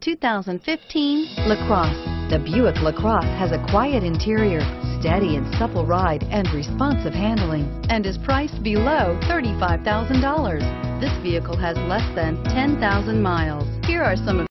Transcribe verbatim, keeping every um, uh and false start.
two thousand fifteen LaCrosse. The Buick LaCrosse has a quiet interior, steady and supple ride, and responsive handling. And is priced below thirty-five thousand dollars. This vehicle has less than ten thousand miles. Here are some of